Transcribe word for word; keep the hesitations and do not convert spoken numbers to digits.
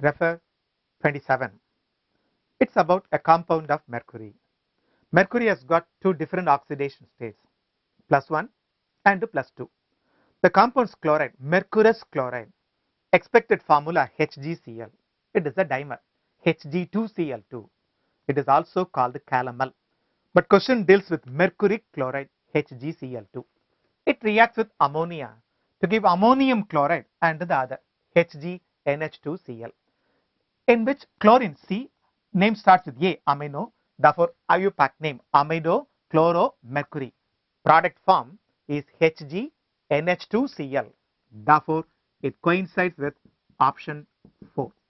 Refer twenty-seven. It's about a compound of mercury. Mercury has got two different oxidation states, plus one and plus two. The compound's chloride, mercurous chloride, expected formula H G C l. It is a dimer, H G two C l two. It is also called calomel. But question deals with mercury chloride H G C l two. It reacts with ammonia to give ammonium chloride and the other H G N H two C l, in which chlorine C name starts with A, amino, therefore I U P A C name amido chloromercury. Product form is H G N H two C l. Therefore, it coincides with option four.